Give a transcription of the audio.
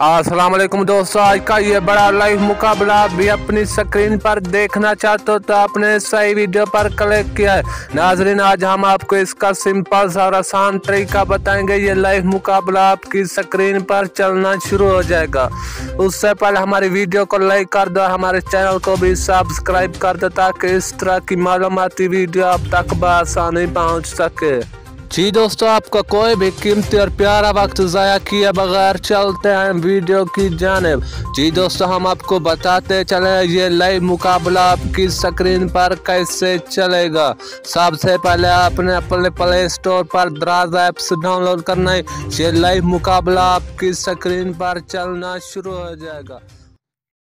अस्सलाम वालेकुम दोस्तों, आज का ये बड़ा लाइव मुकाबला आप भी अपनी स्क्रीन पर देखना चाहते हो तो आपने सही वीडियो पर क्लिक किया है। नाजरीन, आज हम आपको इसका सिंपल सा और आसान तरीका बताएंगे। ये लाइव मुकाबला आपकी स्क्रीन पर चलना शुरू हो जाएगा। उससे पहले हमारी वीडियो को लाइक कर दो, हमारे चैनल को भी सब्सक्राइब कर दो ताकि इस तरह की मालूमाती वीडियो आप तक बआसानी पहुँच सके। जी दोस्तों, आपका कोई भी कीमती और प्यारा वक्त ज़ाया किए बगैर चलते हैं वीडियो की जानिब। जी दोस्तों, हम आपको बताते चले ये लाइव मुकाबला आपकी स्क्रीन पर कैसे चलेगा। सबसे पहले आपने अपने प्ले स्टोर पर दराज ऐप्स डाउनलोड करना है। ये लाइव मुकाबला आपकी स्क्रीन पर चलना शुरू हो जाएगा।